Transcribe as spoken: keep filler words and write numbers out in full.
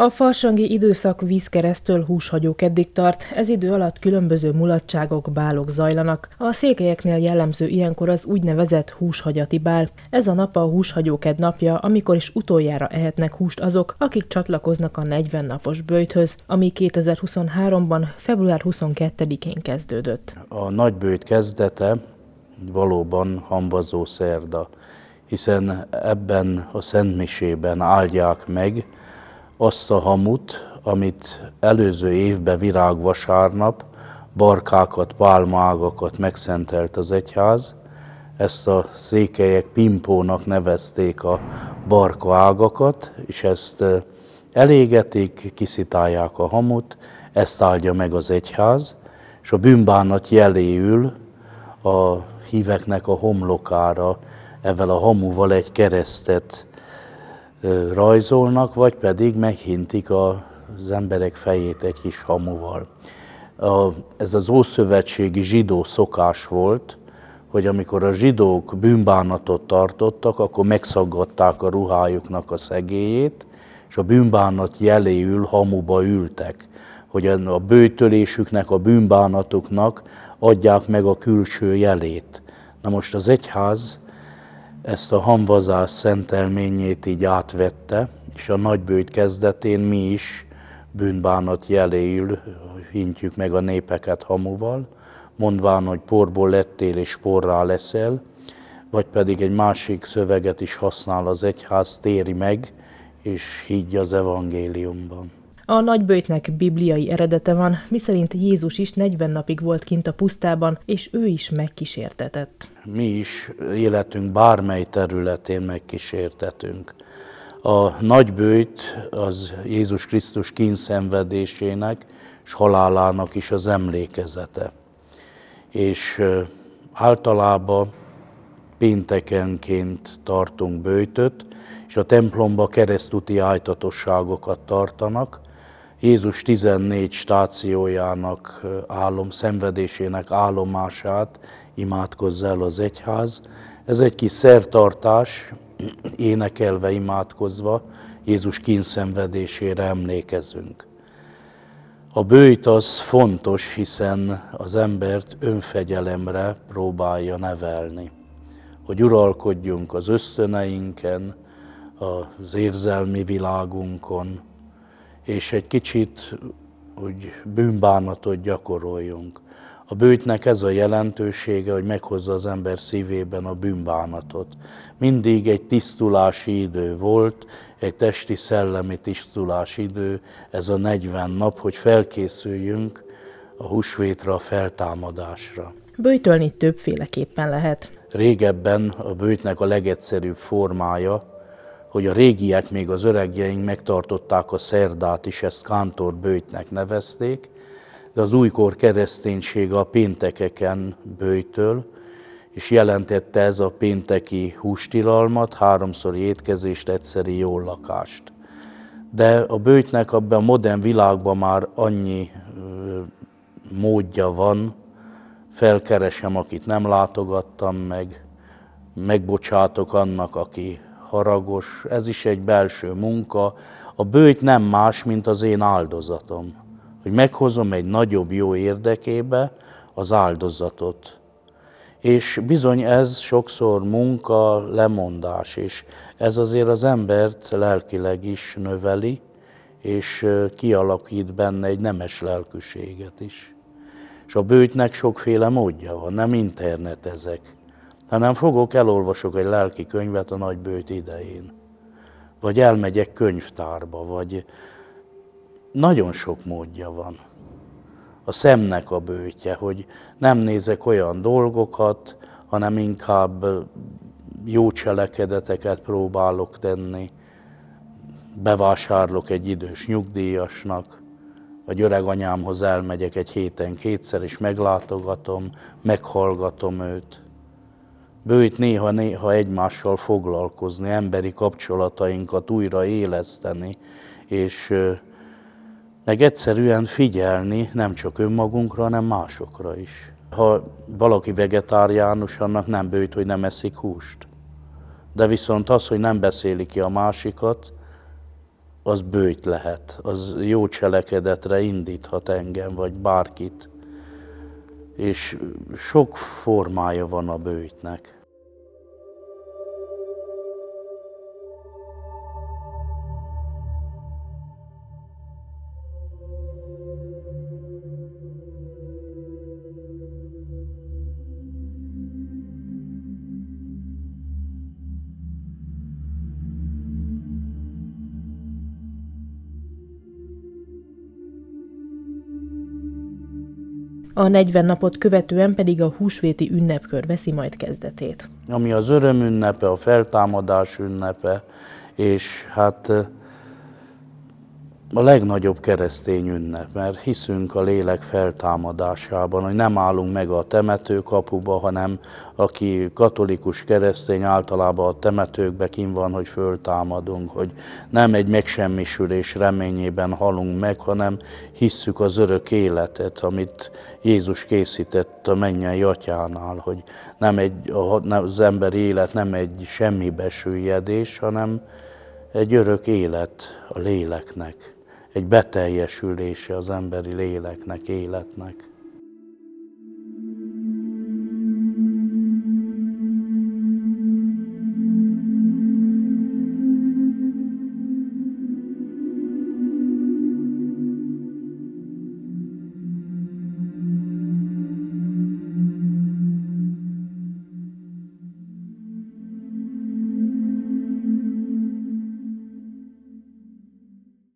A farsangi időszak vízkeresztől húshagyókeddig tart, ez idő alatt különböző mulatságok, bálok zajlanak. A székelyeknél jellemző ilyenkor az úgynevezett húshagyati bál. Ez a nap a húshagyóked napja, amikor is utoljára ehetnek húst azok, akik csatlakoznak a negyven napos böjthöz, ami kétezer-huszonháromban. február huszonkettedikén kezdődött. A nagyböjt kezdete valóban hamvazó szerda, hiszen ebben a szentmisében áldják meg azt a hamut, amit előző évben virágvasárnap, barkákat, pálmaágakat megszentelt az egyház. Ezt a székelyek pimpónak nevezték a barkaágakat, és ezt elégetik, kiszitálják a hamut, ezt áldja meg az egyház, és a bűnbánat jeléül a híveknek a homlokára ezzel a hamuval egy keresztet rajzolnak, vagy pedig meghintik az emberek fejét egy kis hamuval. A, ez az ószövetségi zsidó szokás volt, hogy amikor a zsidók bűnbánatot tartottak, akkor megszaggatták a ruhájuknak a szegélyét, és a bűnbánat jeléül hamuba ültek, hogy a böjtölésüknek, a bűnbánatuknak adják meg a külső jelét. Na most az egyház ezt a hamvazás szentelményét így átvette, és a nagyböjt kezdetén mi is bűnbánat jeléül hintjük meg a népeket hamuval, mondván, hogy porból lettél és porrá leszel, vagy pedig egy másik szöveget is használ az egyház, téri meg, és higgy az evangéliumban. A nagyböjtnek bibliai eredete van, miszerint Jézus is negyven napig volt kint a pusztában, és ő is megkísértetett. Mi is életünk bármely területén megkísértetünk. A nagyböjt az Jézus Krisztus kínszenvedésének és halálának is az emlékezete. És általában péntekenként tartunk böjtöt, és a templomba keresztúti ájtatosságokat tartanak. Jézus tizennégy stációjának álom, szenvedésének állomását imádkozza el az egyház. Ez egy kis szertartás, énekelve, imádkozva Jézus kínszenvedésére emlékezünk. A böjt az fontos, hiszen az embert önfegyelemre próbálja nevelni, hogy uralkodjunk az ösztöneinken, az érzelmi világunkon, és egy kicsit úgy bűnbánatot gyakoroljunk. A böjtnek ez a jelentősége, hogy meghozza az ember szívében a bűnbánatot. Mindig egy tisztulási idő volt, egy testi-szellemi tisztulási idő, ez a negyven nap, hogy felkészüljünk a húsvétra, a feltámadásra. Böjtölni többféleképpen lehet. Régebben a böjtnek a legegyszerűbb formája, hogy a régiek, még az öregjeink megtartották a szerdát is, ezt kántorböjtnek nevezték, de az újkor kereszténysége a péntekeken böjtöl, és jelentette ez a pénteki hústilalmat, háromszori étkezést, egyszeri jól lakást. De a böjtnek abban a modern világban már annyi ö, módja van, felkeresem, akit nem látogattam meg, megbocsátok annak, aki haragos, ez is egy belső munka. A böjt nem más, mint az én áldozatom, hogy meghozom egy nagyobb jó érdekébe az áldozatot. És bizony ez sokszor munka, lemondás, és ez azért az embert lelkileg is növeli, és kialakít benne egy nemes lelkűséget is. És a böjtnek sokféle módja van, nem internetezek, hanem fogok, elolvasok egy lelki könyvet a nagyböjt idején, vagy elmegyek könyvtárba, vagy nagyon sok módja van. A szemnek a böjtje, hogy nem nézek olyan dolgokat, hanem inkább jó cselekedeteket próbálok tenni, bevásárlok egy idős nyugdíjasnak, vagy öreganyámhoz elmegyek egy héten kétszer, és meglátogatom, meghallgatom őt. Böjt néha-néha egymással foglalkozni, emberi kapcsolatainkat újra éleszteni, és meg egyszerűen figyelni nem csak önmagunkra, hanem másokra is. Ha valaki vegetáriánus, annak nem böjt, hogy nem eszik húst. De viszont az, hogy nem beszéli ki a másikat, az böjt lehet, az jó cselekedetre indíthat engem, vagy bárkit. És sok formája van a böjtnek. A negyven napot követően pedig a húsvéti ünnepkör veszi majd kezdetét. Ami az öröm ünnepe, a feltámadás ünnepe, és hát a legnagyobb keresztény ünnep, mert hiszünk a lélek feltámadásában, hogy nem állunk meg a temetőkapuba, hanem aki katolikus keresztény általában a temetőkbe kint van, hogy föltámadunk, hogy nem egy megsemmisülés reményében halunk meg, hanem hisszük az örök életet, amit Jézus készített a mennyei atyánál, hogy nem egy, az emberi élet nem egy semmibe süllyedés, hanem egy örök élet a léleknek. Egy beteljesülése az emberi léleknek, életnek.